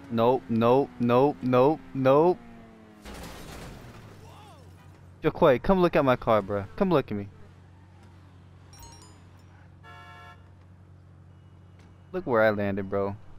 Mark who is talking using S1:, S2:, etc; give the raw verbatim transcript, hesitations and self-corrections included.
S1: Nope, nope, nope, nope, nope. Jaquay, come look at my car, bro. Come look at me. Look where I landed, bro.